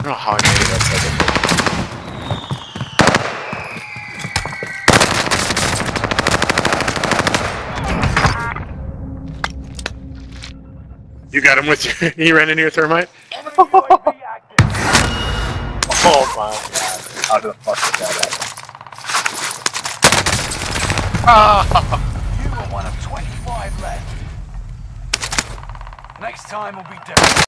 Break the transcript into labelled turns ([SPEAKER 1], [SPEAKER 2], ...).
[SPEAKER 1] I don't know how I made it outside the You got him with you. He ran into your thermite?
[SPEAKER 2] Enemy UAV active.
[SPEAKER 3] Oh my god. How the fuck did that happen?
[SPEAKER 2] You are one of 25 left. Next time will be different.